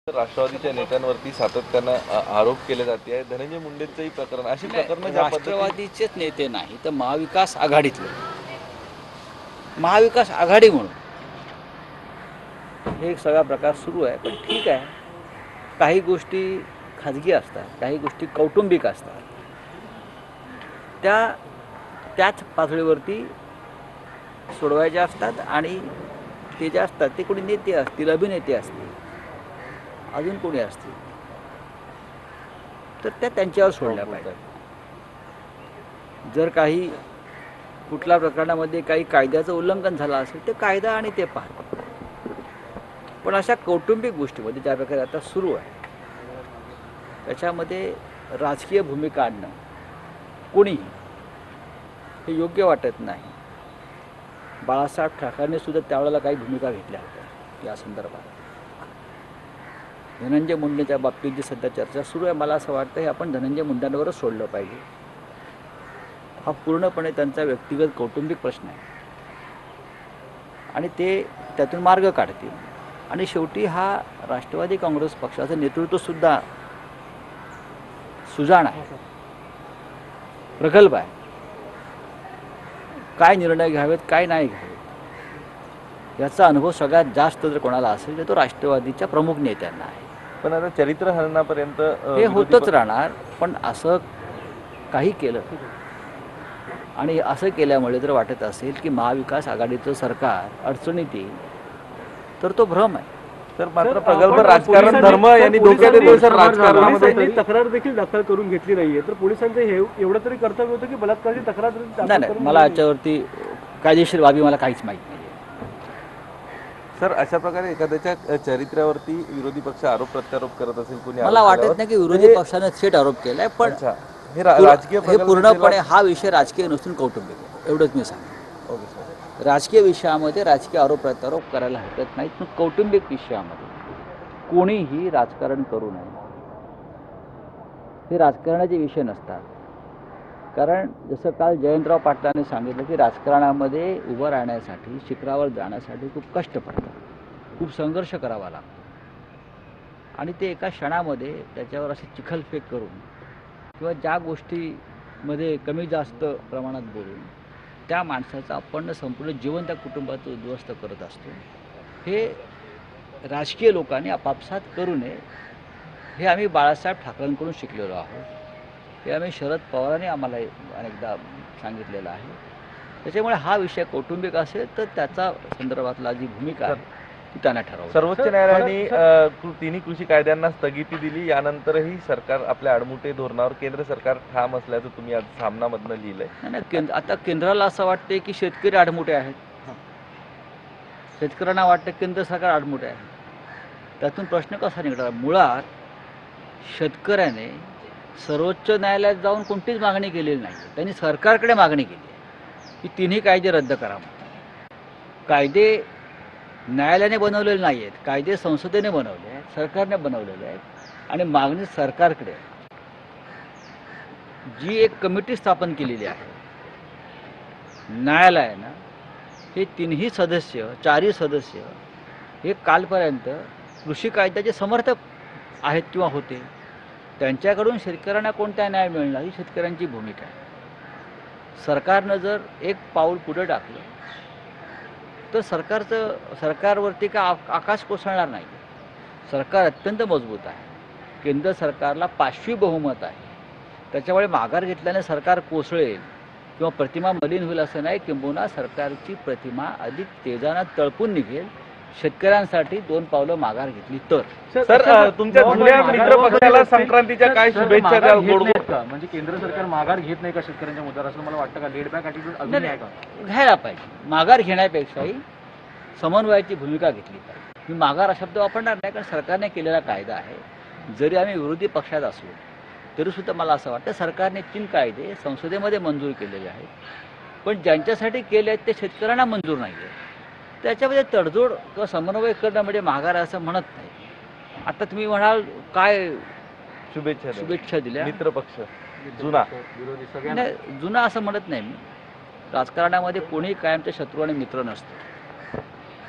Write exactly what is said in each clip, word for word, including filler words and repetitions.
राष्ट्रवादीच्या नेत्यांवरती सातत्यानं अ, आरोप केले जाते आहे. धनंजय मुंडेंचंही प्रकरण, अशी प्रकरणं ज्या पद्धतीने राष्ट्रवादीचेच नेते नाही तर महाविकास आघाडीतले महाविकास आघाडी म्हणून हे सगळा प्रकार सुरू आहे. पण ठीक आहे, काही गोष्टी खाजगी असतात, काही गोष्टी कौटुंबिक असतात. त्या त्याच पातळीवरती सोडवायच्या असतात आणि ते जे असतात ते कोणी नेते असतील, अभिनेते असतील, अजून कोणी असतील, तर त्या त्यांच्यावर सोडल्या पाहिजे. जर काही कुठल्या प्रकरणामध्ये काही कायद्याचं उल्लंघन झालं असेल तर कायदा आणि ते पाहतो. पण अशा कौटुंबिक गोष्टीमध्ये ज्या प्रकारे आता सुरू आहे त्याच्यामध्ये राजकीय भूमिका आणणं कोणीही हे योग्य वाटत नाही. बाळासाहेब ठाकरेंनी सुद्धा त्यावेळेला काही भूमिका घेतल्या होत्या या संदर्भात. धनंजय मुंडेच्या बाबतीत जी सध्या चर्चा सुरू आहे, मला असं वाटतं हे आपण धनंजय मुंडेंवरच सोडलं पाहिजे. हा पूर्णपणे त्यांचा व्यक्तिगत कौटुंबिक प्रश्न आहे आणि ते त्यातून मार्ग काढतील. आणि शेवटी हा राष्ट्रवादी काँग्रेस पक्षाचं नेतृत्वसुद्धा सुजाण आहे, प्रगल्भ आहे. काय निर्णय घ्यावेत, काय नाही घ्यावेत याचा अनुभव सगळ्यात जास्त जर कोणाला असेल तर तो राष्ट्रवादीच्या प्रमुख नेत्यांना आहे. पण आता चरित्रहननापर्यंत हे होतच राहणार. पण असं काही केलं आणि असं केल्यामुळे जर वाटत असेल की महाविकास आघाडीचं सरकार अडचणीत येईल तर तो भ्रम आहे. तर मात्र प्रगल्भ राजकारण धर्म यांनी धोक्यात येतो सर. राजकारणामध्ये तक्रार देखील दाखल करून घेतली नाहीये, तर पोलिसांचं हे एवढं तरी कर्तव्य होतं की बलात्काराची तक्रार नाही नाही मला याच्यावरती कायदेशीर बाबी मला काहीच माहीत नाही. सर, अशा प्रकारे एखाद्याच्या चरित्र्यावरती विरोधी पक्ष आरोप प्रत्यारोप करत असेल कुणी, मला वाटत नाही की विरोधी पक्षाने थेट आरोप केलाय. पण हे राजकीय हे पूर्णपणे हा विषय राजकीय नसून कौटुंबिक आहे, एवढंच मी सांगेन. Okay sir. राजकीय विषयामध्ये राजकीय आरोप प्रत्यारोप करायला हरकत नाहीत, पण कौटुंबिक विषयामध्ये कोणीही राजकारण करू नये. हे राजकारणाचे विषय नसतात. कारण जसं काल जयंतराव पाटलांनी सांगितलं की राजकारणामध्ये उभं राहण्यासाठी, शिखरावर जाण्यासाठी खूप कष्ट पडतात, खूप संघर्ष करावा लागतो. आणि ते एका क्षणामध्ये त्याच्यावर असे चिखलफेक करून किंवा ज्या गोष्टीमध्ये कमी जास्त प्रमाणात बोलून त्या माणसाचं आपण संपूर्ण जीवन त्या कुटुंबाचं उद्ध्वस्त करत असतो. हे राजकीय लोकांनी आपापसात करू नये. हे आम्ही बाळासाहेब ठाकरेंकडून शिकलेलो आहोत. हे आम्ही शरद पवारांनी आम्हाला अनेकदा सांगितलेलं आहे. त्याच्यामुळे हा विषय कौटुंबिक असेल तर त्याचा संदर्भातला जी भूमिका आहे ती त्यांना ठरवली. सर्वोच्च न्यायालयाने अ, कृ- तिन्ही कृषी कायद्यांना स्थगिती दिली. यानंतरही सरकार आपल्या आडमुठे धोरणावर केंद्र सरकार ठाम असल्याचं तुम्ही आज सामनामधनं लिहिलंय. नाही नाही, केंद्र आता केंद्राला असं वाटते की शेतकरी आडमुठे आहेत. शेतकऱ्यांना वाटतं केंद्र सरकार आडमुठे आहे. त्यातून प्रश्न कसा निघणार? मुळात शेतकऱ्याने सर्वोच्च न्यायालयात जाऊन कोणतीच मागणी केलेली नाही. त्यांनी सरकारकडे मागणी केली आहे की तिन्ही कायदे रद्द करा. कायदे न्यायालयाने बनवलेले नाही आहेत, कायदे संसदेने बनवले आहेत, सरकारने बनवलेले आहेत. आणि मागणी सरकारकडे जी एक कमिटी स्थापन केलेली आहे न्यायालयानं, हे तिन्ही सदस्य, चारही सदस्य हे कालपर्यंत कृषी कायद्याचे समर्थक आहेत किंवा होते. त्यांच्याकडून शेतकऱ्यांना कोणता न्याय मिळणार ही शेतकऱ्यांची भूमिका आहे. सरकारनं जर एक पाऊल पुढे टाकलं तर सरकारचं सरकारवरती का आ- आकाश कोसळणार नाही. सरकार अत्यंत मजबूत आहे. केंद्र सरकारला पाचवी बहुमत आहे. त्याच्यामुळे माघार घेतल्याने सरकार कोसळेल किंवा प्रतिमा मलिन होईल असं नाही. किंबहुना सरकारची प्रतिमा अधिक तेजानं तळपून निघेल शेतकऱ्यांसाठी दोन पावलं माघार घेतली तर. सर, अ, तुमच्या जुन्या मित्र पक्षाला संक्रांतीच्या काय शुभेच्छा द्याल? गोड गोड का म्हणजे केंद्र सरकार माघार घेत नाही का शेतकऱ्यांच्या मुद्द्यावर, असं मला वाटतं का? लेट बॅक ॲटिट्यूड अजून आहे का? घ्यायला पाहिजे. माघार घेण्यापेक्षाही समन्वयाची भूमिका घेतली पाहिजे. मी माघार हा शब्द वापरणार नाही, कारण सरकारने केलेला कायदा आहे. जरी आम्ही विरोधी पक्षात असलो तरीसुद्धा मला असं वाटतं सरकारने तीन कायदे संसदेमध्ये मंजूर केलेले आहेत. पण ज्यांच्यासाठी केले आहेत ते शेतकऱ्यांना मंजूर नाही आहे. त्याच्यामध्ये तडजोड किंवा समन्वय करणं म्हणजे माघार असं म्हणत नाही. आता तुम्ही म्हणाल काय शुभेच्छा द्याल? शुभेच्छा दिल्या? मित्र पक्ष जुना विरोधी सगळ्यांना नाही, जुना असं म्हणत नाही मी. राजकारणामध्ये कोणीही कायमचे शत्रू आणि मित्र नसतो.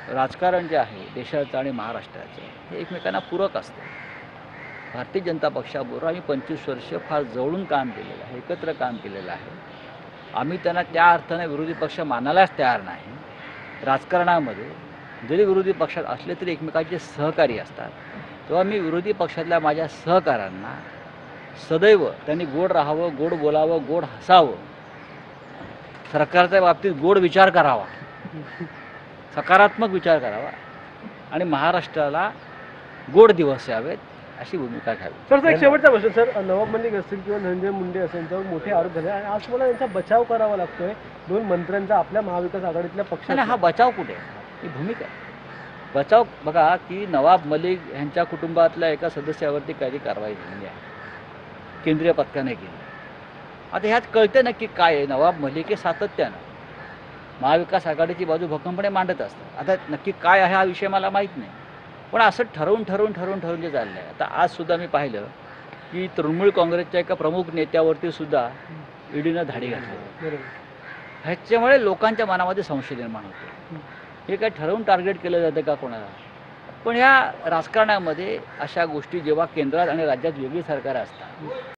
राजकारण जे आहे देशाचं आणि महाराष्ट्राचं हे एकमेकांना पूरक असतं. भारतीय जनता पक्षाबरोबर आम्ही पंचवीस वर्ष फार जवळून काम केलेलं आहे, एकत्र काम केलेलं आहे. आम्ही त्यांना त्या अर्थाने विरोधी पक्ष मानायलाच तयार नाही. राजकारणामध्ये जरी विरोधी पक्षात असले तरी एकमेकांचे सहकारी असतात. तेव्हा मी विरोधी पक्षातल्या माझ्या सहकाऱ्यांना सदैव त्यांनी गोड राहावं, गोड बोलावं, गोड हसावं, सरकारच्या बाबतीत गोड विचार करावा, सकारात्मक विचार करावा आणि महाराष्ट्राला गोड दिवस यावेत अशी भूमिका घ्यावी. सर सर एक शेवटचा प्रश्न सर, नवाब मलिक असतील किंवा धनंजय मुंडे असेल यांच्यावर मोठे आरोप झाले आणि आज मला यांचा बचाव करावा लागतोय दोन मंत्र्यांचा आपल्या महाविकास आघाडीतल्या नाही पक्षाला. हा बचाव कुठे आहे? ही भूमिका आहे. बचाव बघा की नवाब मलिक यांच्या कुटुंबातल्या एका सदस्यावरती काही कारवाई झालेली आहे, केंद्रीय पथकाने केली. आता ह्यात कळते नक्की काय आहे. नवाब मलिक हे सातत्यानं महाविकास आघाडीची बाजू भक्कमपणे मांडत असतात. आता नक्की काय आहे हा विषय मला माहीत नाही, पण असं ठरवून ठरवून ठरवून ठरवून जे चाललं आहे. आता आजसुद्धा मी पाहिलं की तृणमूल काँग्रेसच्या एका प्रमुख नेत्यावरती सुद्धा ईडीनं धाडी घातली. बरोबर. ह्याच्यामुळे लोकांच्या मनामध्ये संशय निर्माण होतो. हे काय ठरवून टार्गेट केलं जातं का कोणाला? पण ह्या राजकारणामध्ये अशा गोष्टी जेव्हा केंद्रात आणि राज्यात वेगळी सरकार असतात